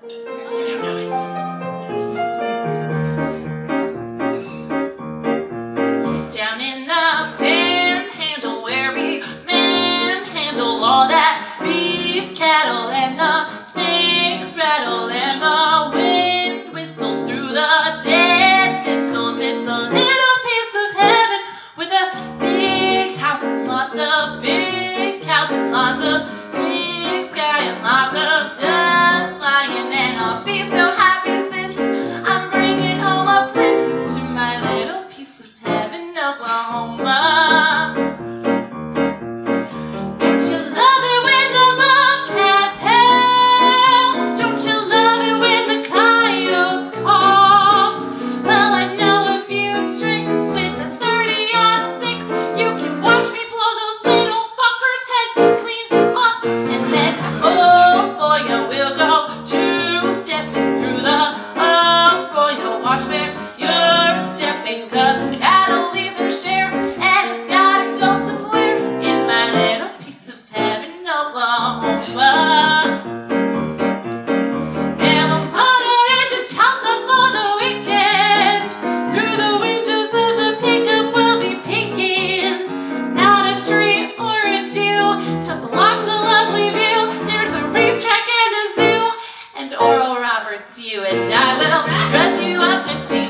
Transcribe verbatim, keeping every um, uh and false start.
You don't know it. Down in the panhandle where we manhandle all that beef cattle and the snakes rattle and the wind whistles through the dead thistles. It's a little piece of heaven with a big house and lots of big cows and lots of big sky and lots of dust flying, and I'll be so happy since I'm bringing home a prince to my little piece of heaven, Oklahoma. Don't you love it when the bobcats howl? Don't you love it when the coyotes cough? Well, I know a few tricks with a thirty aught six. You can watch me blow those little fuckers' heads clean off, and then, oh boy, I will go two-stepping through the arroyo. Watch where you're stepping, 'cause cattle leave their share, and it's gotta go somewhere in my little piece of heaven, Oklahoma. Yeah, I'm motoring into Tulsa for the weekend. Through the windows of the pickup we'll be peeking. Not a tree or a Jew to block the lovely view. There's a racetrack and a zoo, and Oral Roberts, you and I will dress you up, lift you